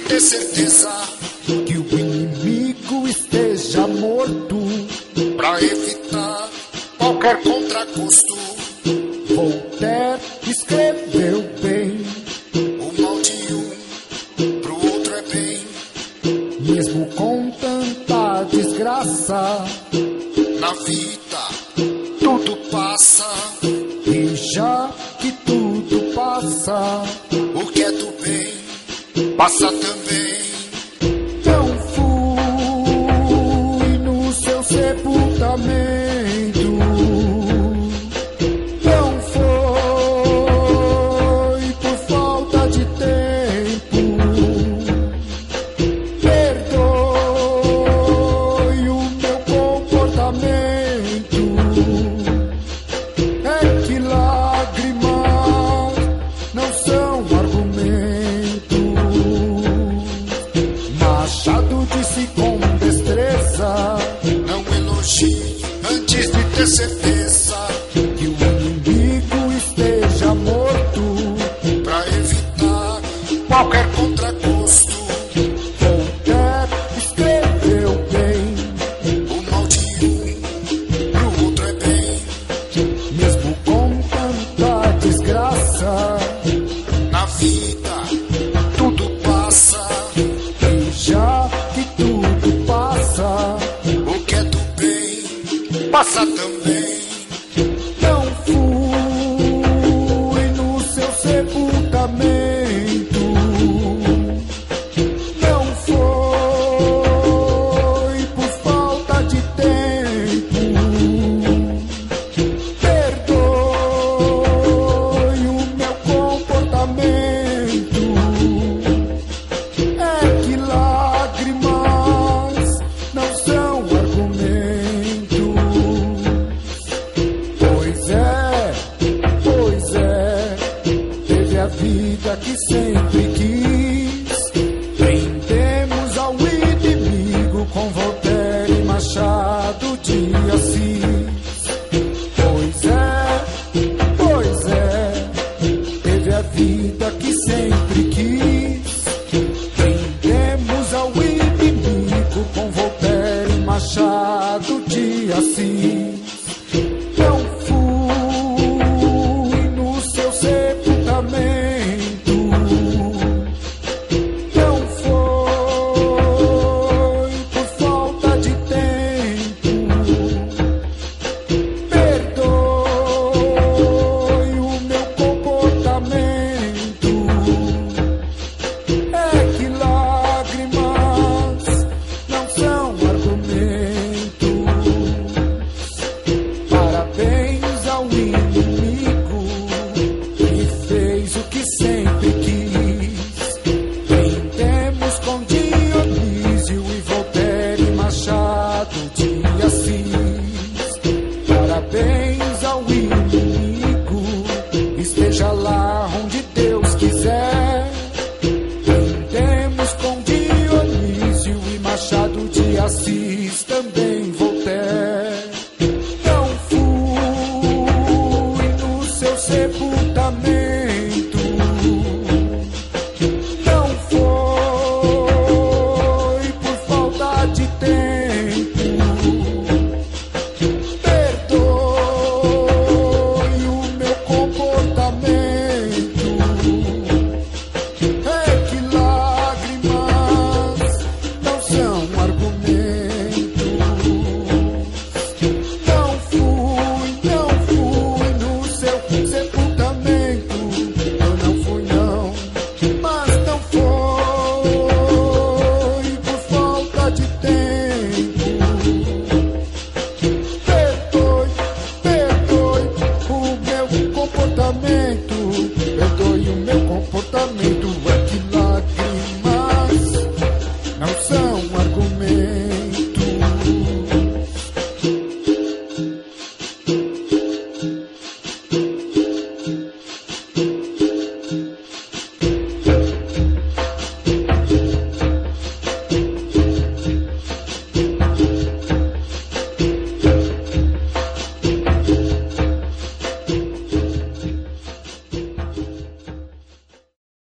ter certeza que o inimigo esteja morto, pra evitar qualquer contragosto. Voltaire escreveu bem: o mal de um pro outro é bem. Mesmo com tanta desgraça, na vida tudo passa. E já que tudo passa, o que é do bem passa também. Então fui no seu sepultamento. Não foi por falta de tempo. Perdoe o meu comportamento. É que lágrimas não são argumento. Machado disse com destreza: não elogie antes de ter certeza que o inimigo esteja morto, pra evitar qualquer contragosto. Voltaire escreveu bem: o mal de um pro outro é bem. mesmo com tanta desgraça, na vida tudo passa. e já que tudo passa, o que é do bem passa também. não fui no seu sepultamento. Não foi por falta de tempo. Perdoe o meu comportamento. É que lágrimas não são argumento. Pois é, teve a vida que sempre quis. Prendemos ao inimigo com Voltaire e Machado de Assis. Pois é, teve a vida que sempre quis. Prendemos ao inimigo com Voltaire e Machado de Assis. Não fui no seu sepultamento. Não foi por falta de tempo. Perdoe o meu comportamento. É que lágrimas não são argumento. Parabéns ao inimigo que fez o que sempre quis. Prendemos com Dionísio e Voltaire e Machado de Assis. Parabéns ao inimigo, esteja lá onde Deus quiser. Prendemos com Dionísio e Machado de Assis, também Voltaire. Não fui no seu sepultamento. Não foi por falta de tempo. Perdoe o meu comportamento. É que lágrimas não são argumento. Não fui no seu sepultamento. Eu não fui não, mas não foi por falta de tempo. Perdoe o meu comportamento. Perdoe o meu comportamento. É que lágrimas não são